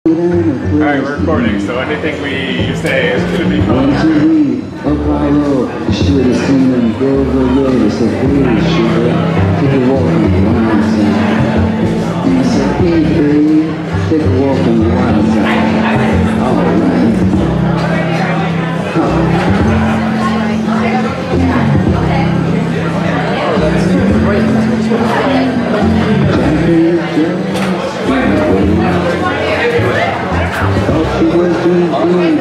Alright, we're recording, so anything you say is going to be called out. Apollo, you should have seen them girls already. So hey, sugar, take a walk on the wild side. And I said, hey, babe, take a walk on the wild side. Alright. She was doing good,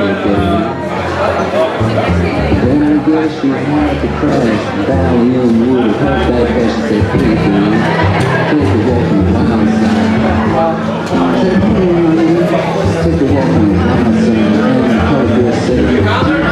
then I guess she had to crash down young wood. Her back there, she said, hey, take a walk on the wild side. I said, hey, honey, take a walk on the wild side. And her girl said,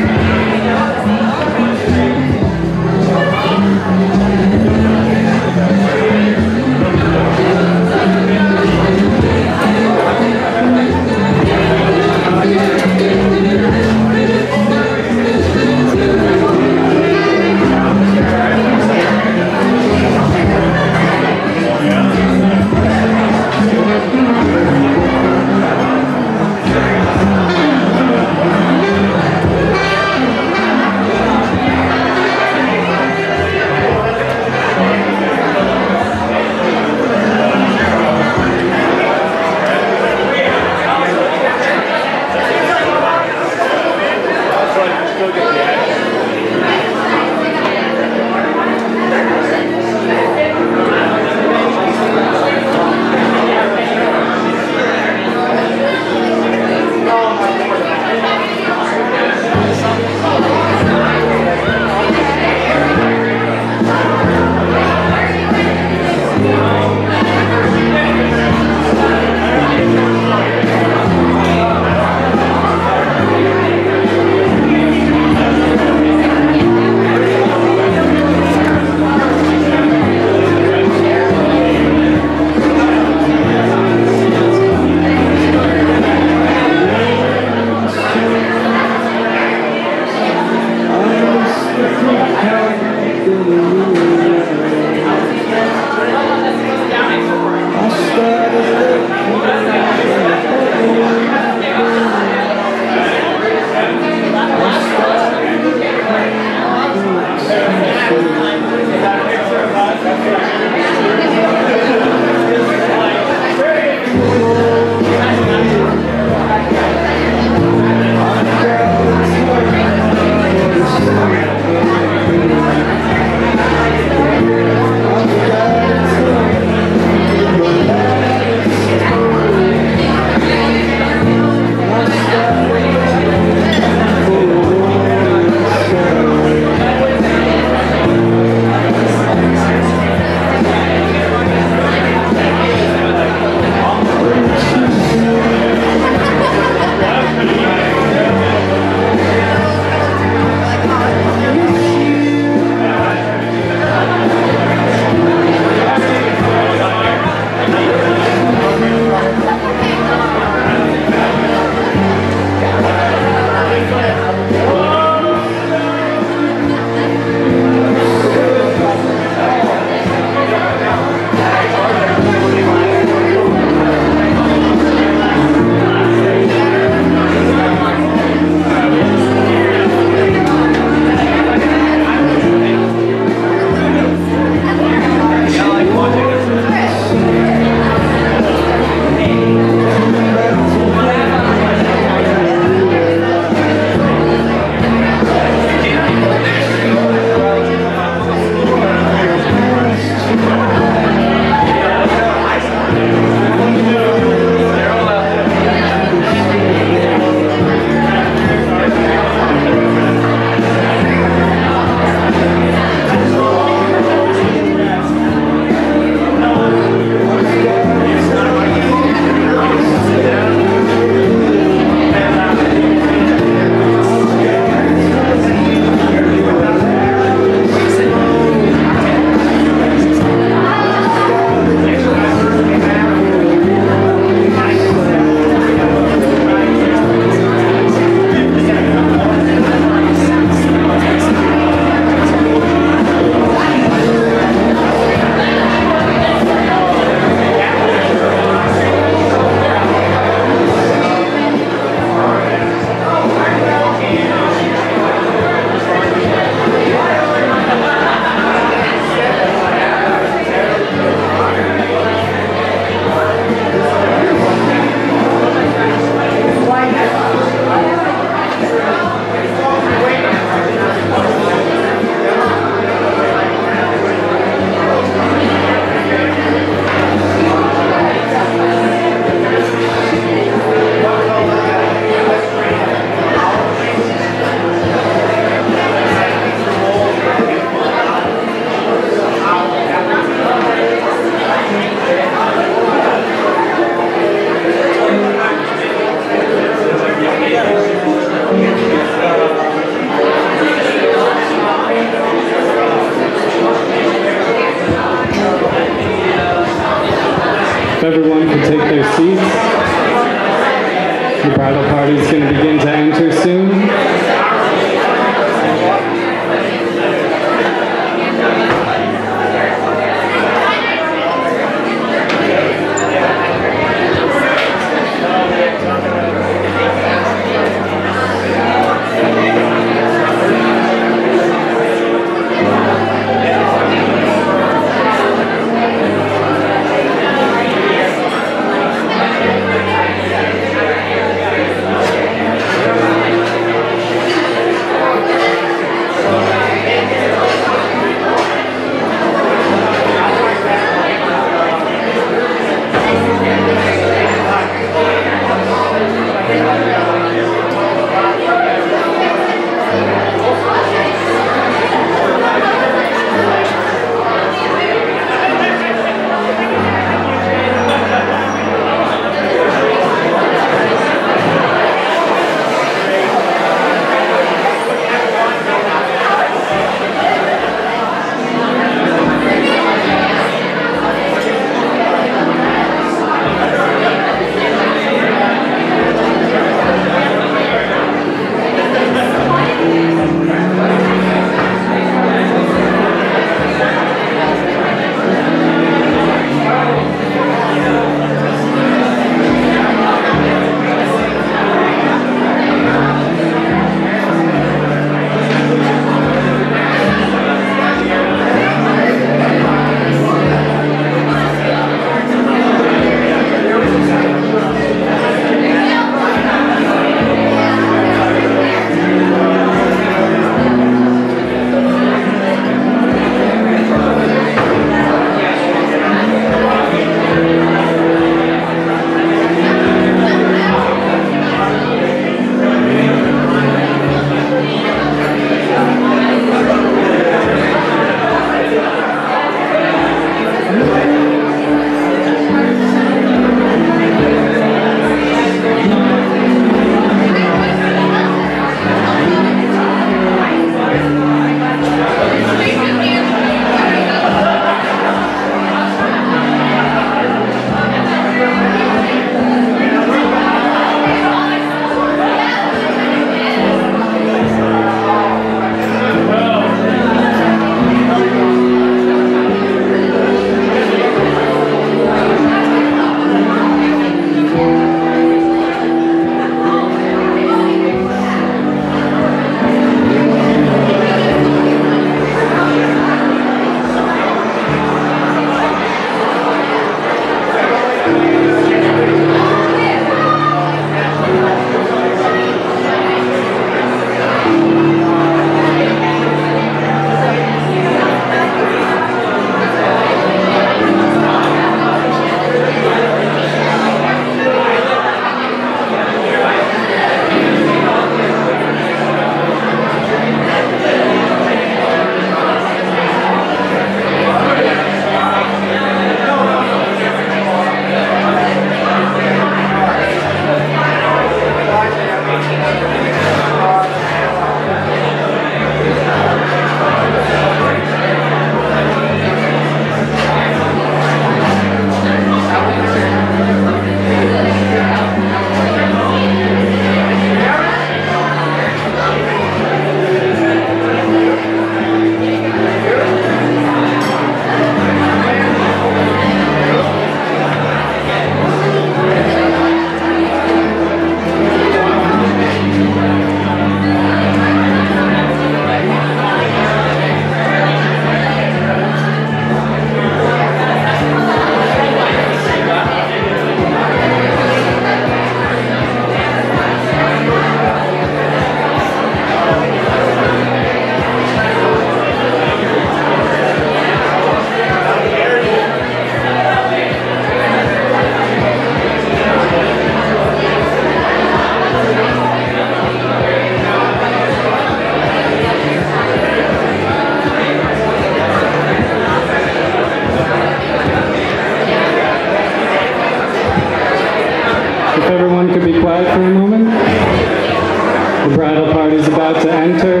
about to enter.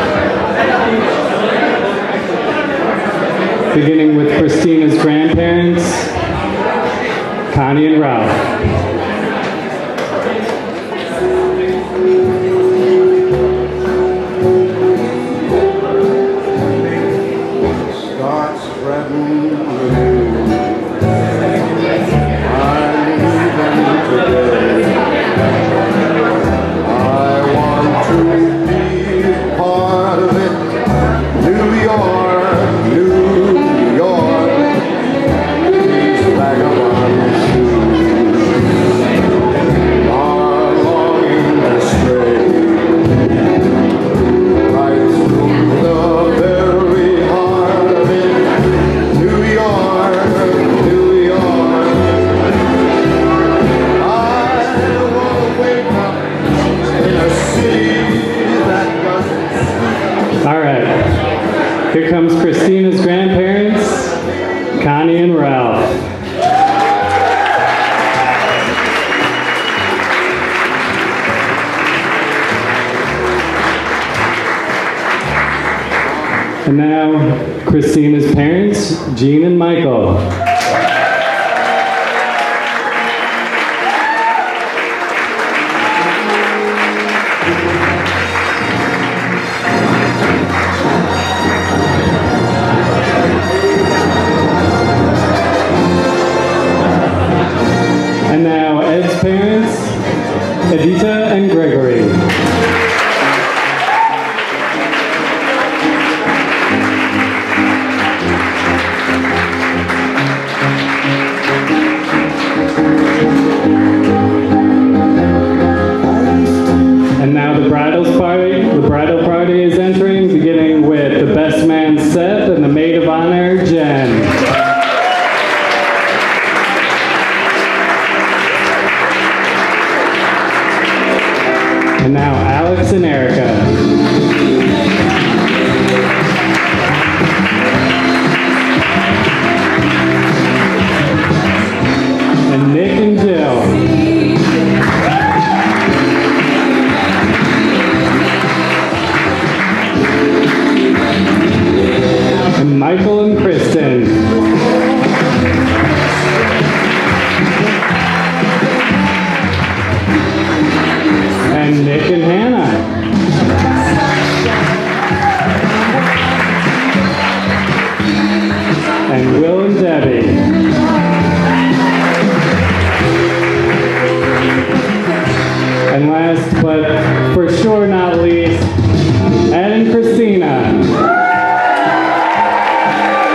Beginning with Christina's grandparents, Connie and Ralph. Here comes Christina's grandparents, Connie and Ralph. And now, Christina's parents, Jean and Michael. And now Ed's parents, Edita and Gregory. And now the bridal party is entering, beginning with the best man Seth and the maid of honor Jen. And now Alex and Erica. And Nick and Jill. And Michael and Kristen. And Nick and Hannah. And Will and Debbie. And last but for sure not least, Ed and Christina.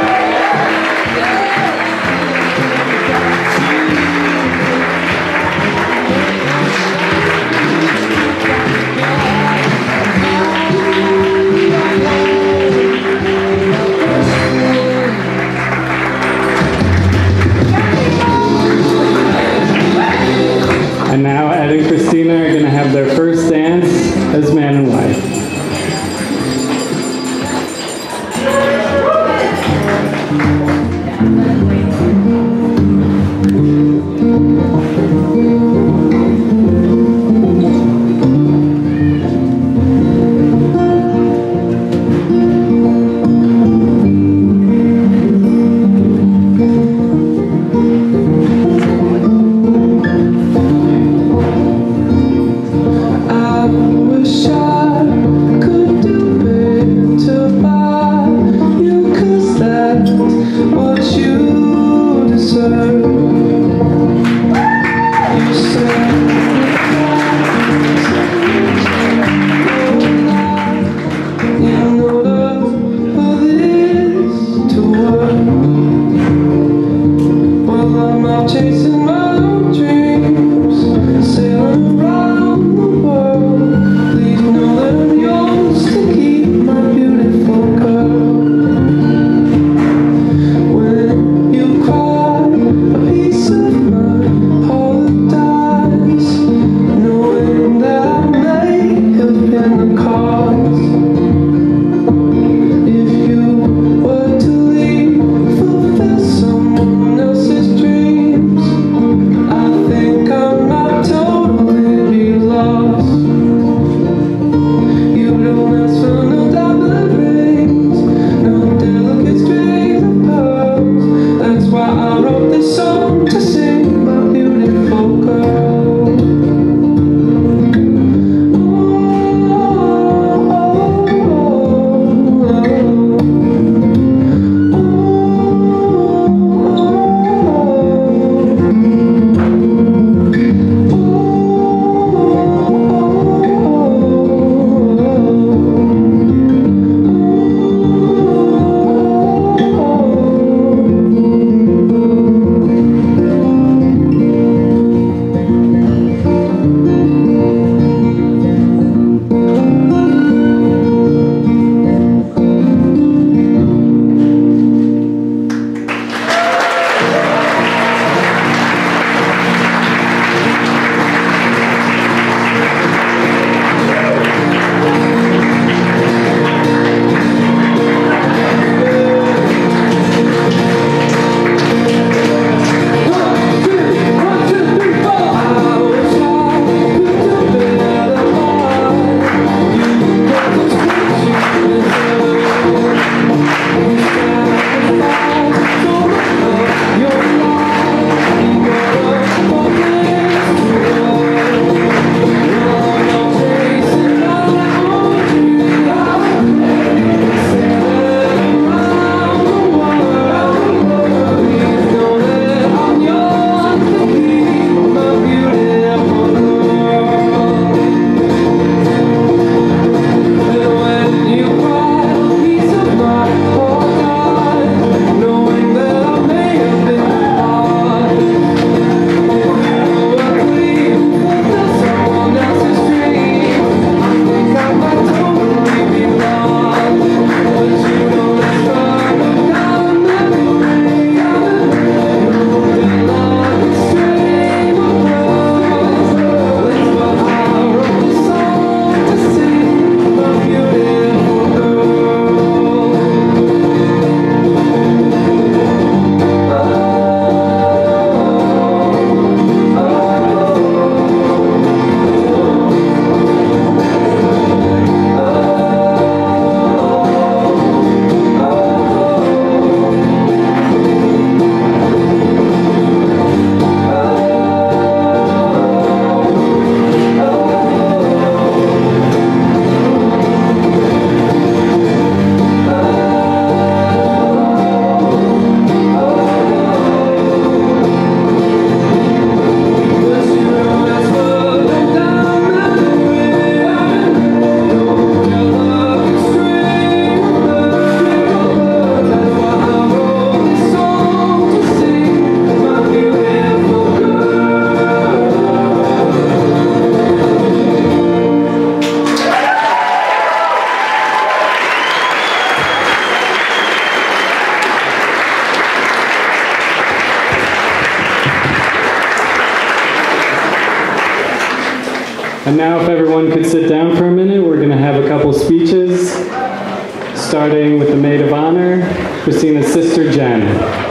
And now if everyone could sit down for a minute, we're going to have a couple speeches, starting with the maid of honor, Christina's sister, Jen.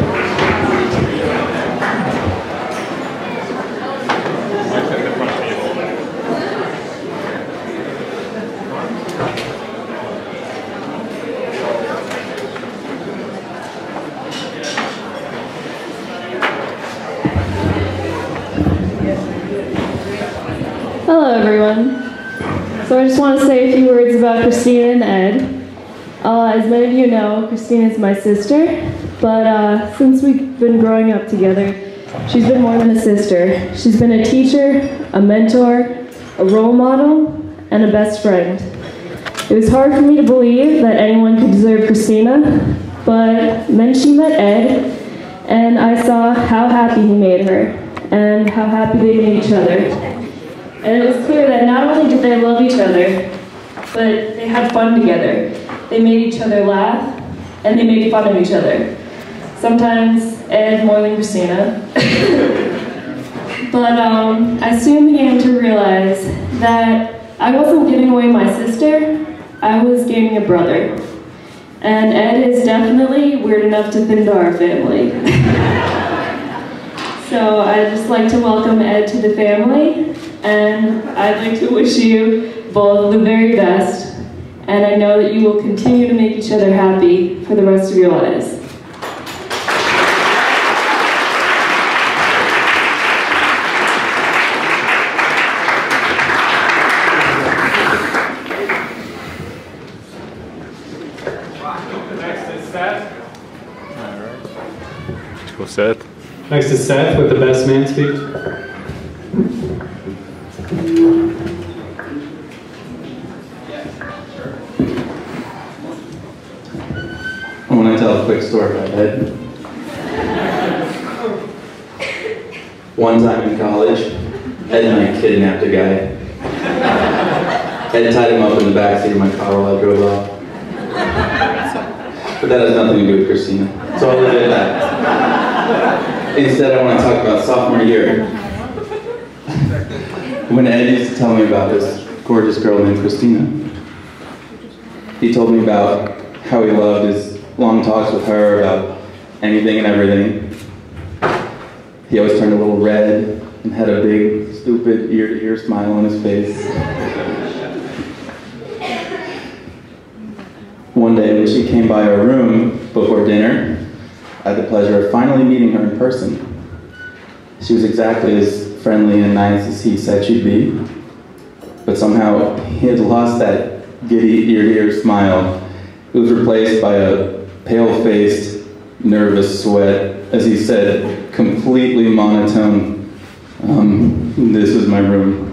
Hello everyone. So I just want to say a few words about Christina and Ed. As many of you know, Christina is my sister, but since we've been growing up together, she's been more than a sister. She's been a teacher, a mentor, a role model, and a best friend. It was hard for me to believe that anyone could deserve Christina, but then she met Ed, and I saw how happy he made her, and how happy they made each other. And it was clear that not only did they love each other, but they had fun together. They made each other laugh, and they made fun of each other. Sometimes Ed more than Christina. But I soon began to realize that I wasn't giving away my sister, I was gaining a brother. And Ed is definitely weird enough to fit into our family. So I'd just like to welcome Ed to the family. And I'd like to wish you both the very best, and I know that you will continue to make each other happy for the rest of your lives. Next is Seth. All right. Go Seth. Next is Seth with the best man speech. I want to tell a quick story about Ed. One time in college, Ed and I kidnapped a guy. Ed tied him up in the backseat of my car while I drove off. But that has nothing to do with Christina, so I'll leave it at that. Instead, I want to talk about sophomore year. When Ed used to tell me about this gorgeous girl named Christina, he told me about how he loved his long talks with her about anything and everything. He always turned a little red and had a big, stupid, ear-to-ear smile on his face. One day when she came by our room before dinner, I had the pleasure of finally meeting her in person. She was exactly as friendly and nice as he said she'd be, but somehow he had lost that giddy ear-to-ear smile. It was replaced by a pale-faced, nervous sweat as he said, completely monotone, "This is my room."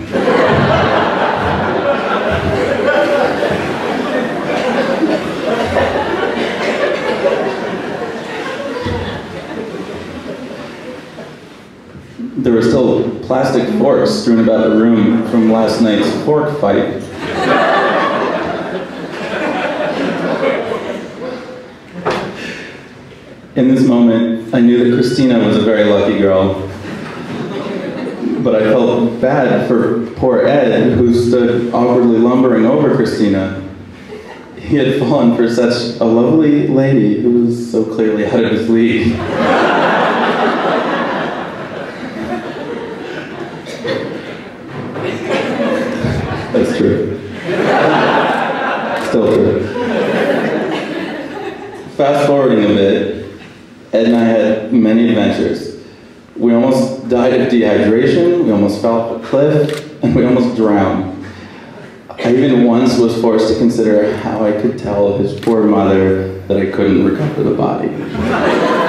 There were still plastic forks strewn about the room from last night's fork fight. In this moment, I knew that Christina was a very lucky girl. But I felt bad for poor Ed, who stood awkwardly lumbering over Christina. He had fallen for such a lovely lady who was so clearly out of his league. That's true. Still true. Fast forwarding a bit, Ed and I had many adventures. We almost died of dehydration, we almost fell off a cliff, and we almost drowned. I even once was forced to consider how I could tell his poor mother that I couldn't recover the body.